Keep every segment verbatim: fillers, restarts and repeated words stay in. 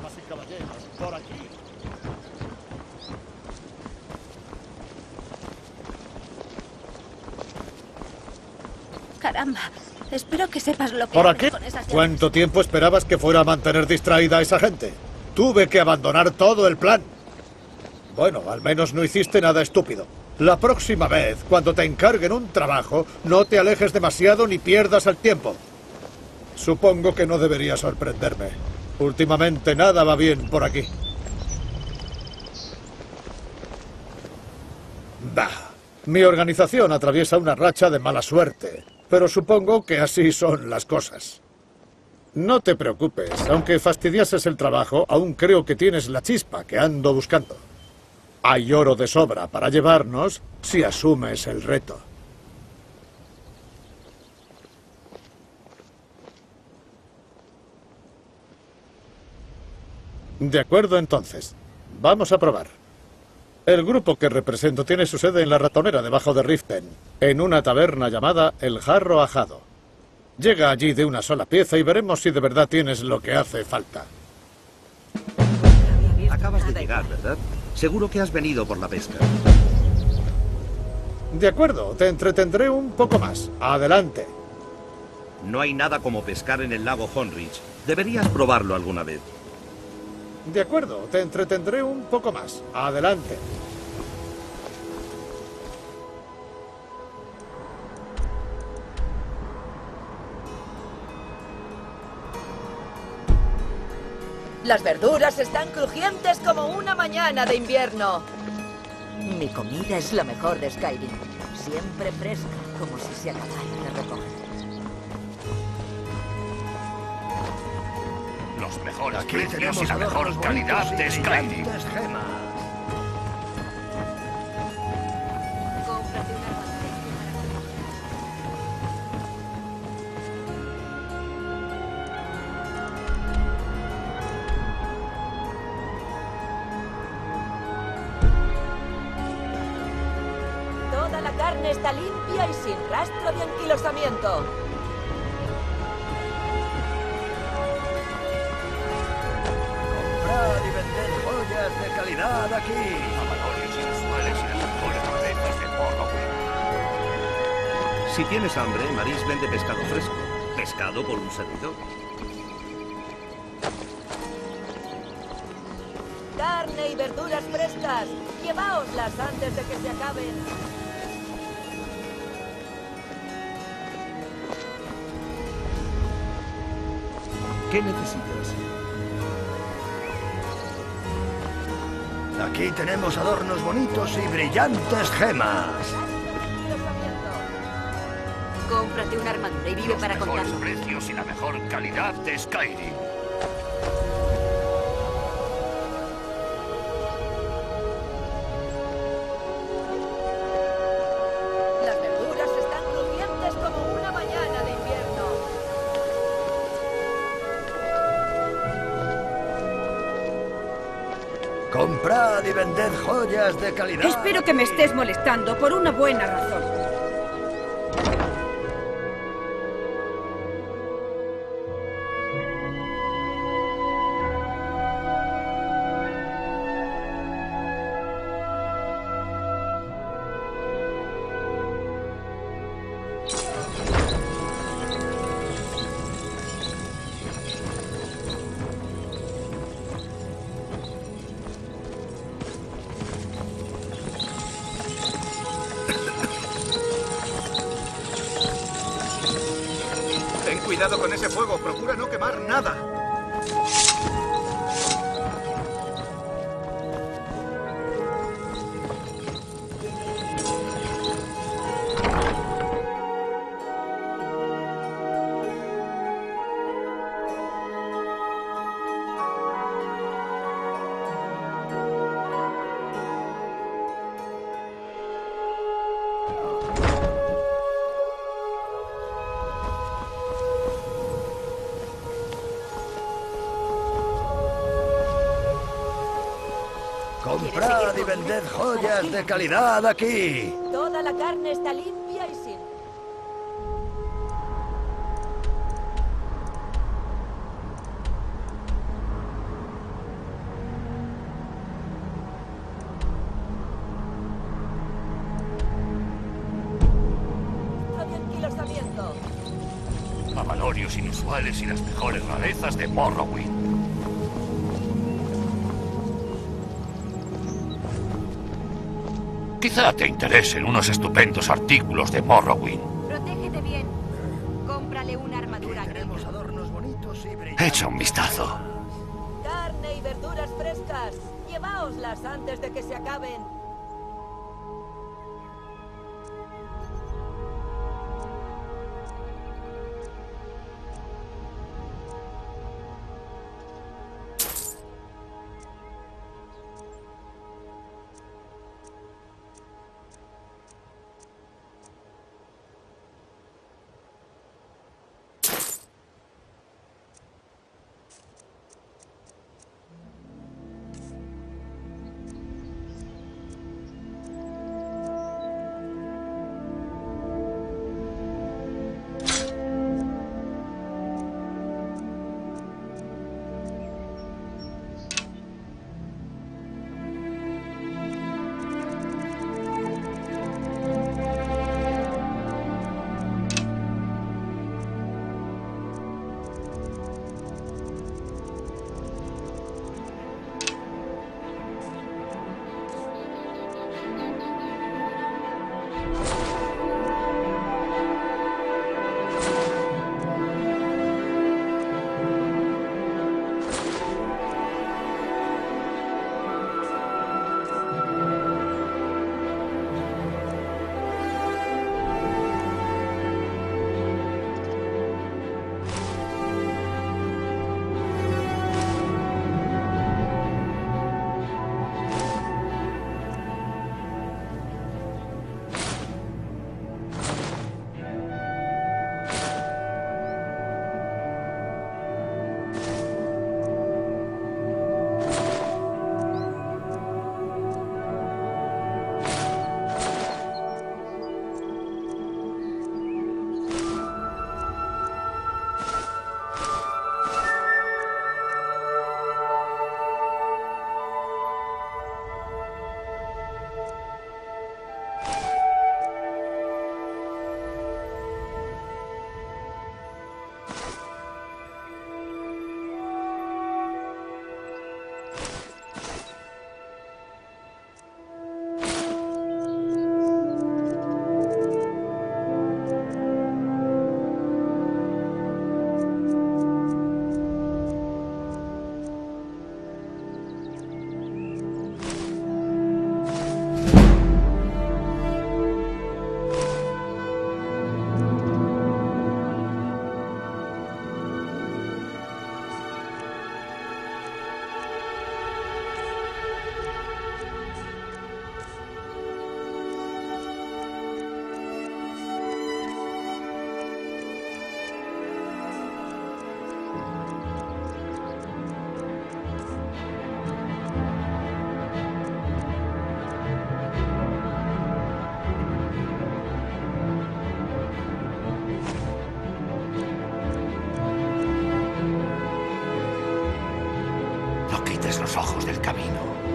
damas y caballeros, por aquí. Caramba, espero que sepas lo que ¿Por haces aquí? con esas llaves. ¿Cuánto tiempo esperabas que fuera a mantener distraída a esa gente? Tuve que abandonar todo el plan. Bueno, al menos no hiciste nada estúpido. La próxima vez, cuando te encarguen un trabajo, no te alejes demasiado ni pierdas el tiempo. Supongo que no debería sorprenderme. Últimamente nada va bien por aquí. Bah, mi organización atraviesa una racha de mala suerte, pero supongo que así son las cosas. No te preocupes, aunque fastidiases el trabajo, aún creo que tienes la chispa que ando buscando. Hay oro de sobra para llevarnos si asumes el reto. De acuerdo, entonces. Vamos a probar. El grupo que represento tiene su sede en la ratonera debajo de Riften, en una taberna llamada El Jarro Ajado. Llega allí de una sola pieza y veremos si de verdad tienes lo que hace falta. Acabas de llegar, ¿verdad? Seguro que has venido por la pesca. De acuerdo, te entretendré un poco más. Adelante. No hay nada como pescar en el lago Honrich. Deberías probarlo alguna vez. De acuerdo, te entretendré un poco más. Adelante. Las verduras están crujientes como una mañana de invierno. Mi comida es la mejor de Skyrim. Siempre fresca, como si se acabara de recoger. Los mejores Aquí precios tenemos y la mejor adornos calidad bonitos de y Skyrim. brillantes gemas. Cómprate una Toda la carne está limpia y sin rastro de anquilosamiento. Comprad y vended joyas de calidad aquí. Amadores inusuales y las mejores recetas de porro. Si tienes hambre, Maris vende pescado fresco. Pescado por un servidor. Carne y verduras frescas. Lleváoslas antes de que se acaben. ¿Qué necesitas? Aquí tenemos adornos bonitos y brillantes gemas. Anquilosamiento. Cómprate una armadura y vive Los para mejores contarlo. precios y la mejor calidad de Skyrim. Las verduras están crujientes como una mañana de invierno. Comprad y vended joyas de calidad. Espero que me estés molestando por una buena razón. Ten cuidado con ese fuego, procura no quemar nada. Comprad y vended joyas de calidad aquí. Toda la carne está limpia y sin... Avalorios inusuales y las mejores rarezas de Morrowind. Quizá te interesen unos estupendos artículos de Morrowind. Protégete bien. Cómprale una armadura Tenemos Grelka. adornos bonitos y brillantes. Echa un vistazo. Carne y verduras frescas. Lleváoslas antes de que se acaben. Los ojos del camino.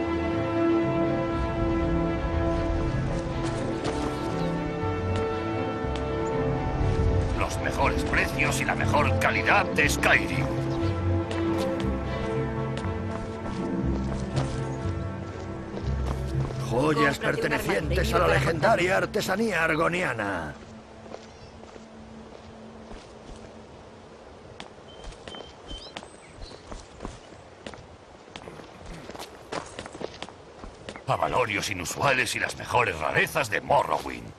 Los mejores precios y la mejor calidad de Skyrim. Joyas pertenecientes a la legendaria artesanía argoniana. Avalorios inusuales y las mejores rarezas de Morrowind.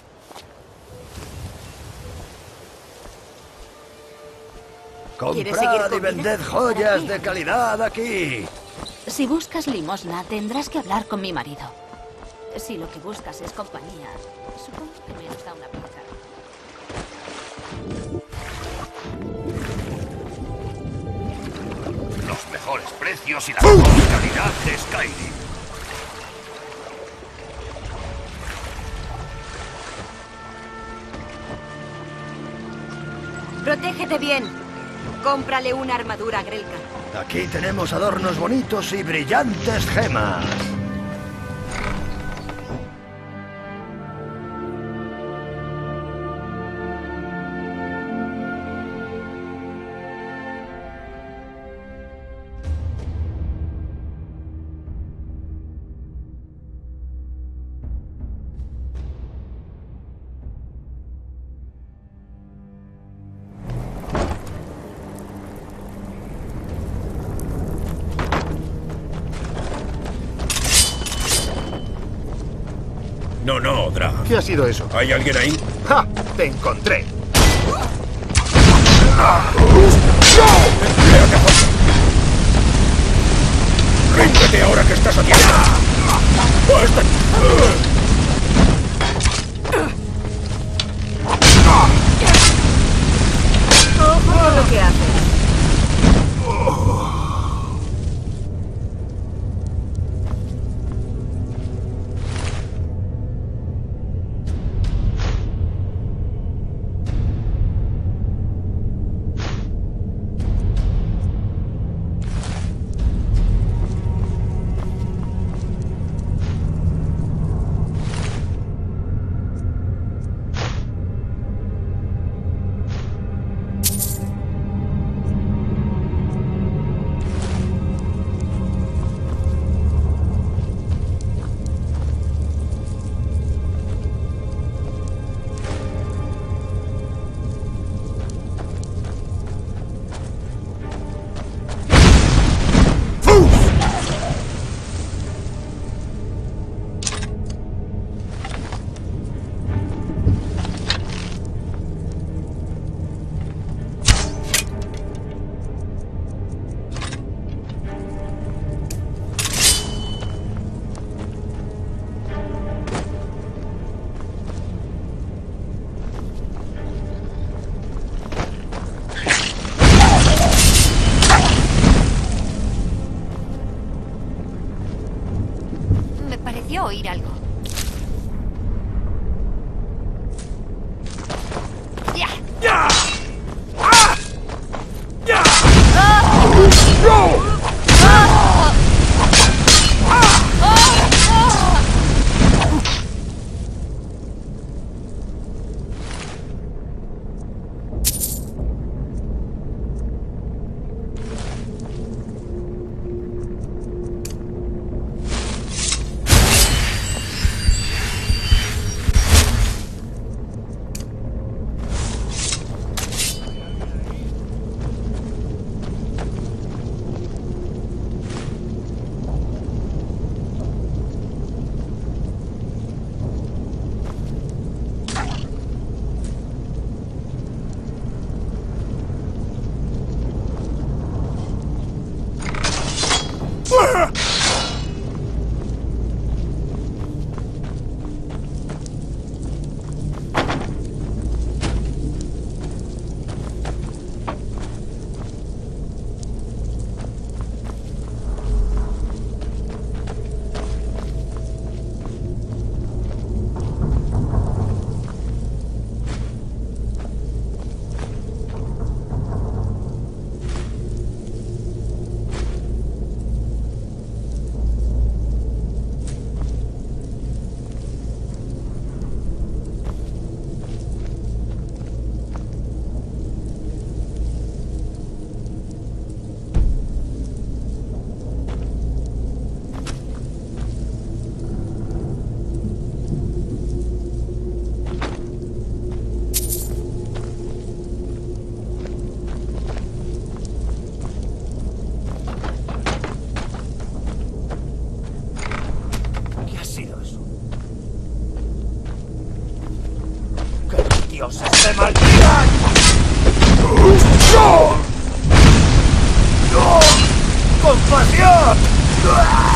Comprad y vended joyas de calidad aquí. Si buscas limosna, tendrás que hablar con mi marido. Si lo que buscas es compañía, supongo que menos da una pieza. Los mejores precios y la mejor calidad de Skyrim. Protégete bien. Cómprale una armadura Grelka. Aquí tenemos adornos bonitos y brillantes gemas. No, no, Drag. ¿Qué ha sido eso? ¿Hay alguien ahí? ¡Ja! ¡Te encontré! ¡Ríndete ahora que estás a tiempo! ¡Basta! Ojo con lo que haces. Me pareció oír algo. ¡Ya! ¡Ya! ¡Ah! ¡Ya! ¡Ah! ¡No! ¡Ah! ¡Dioses te maldigan! ¡No! ¡No! ¡Compasión!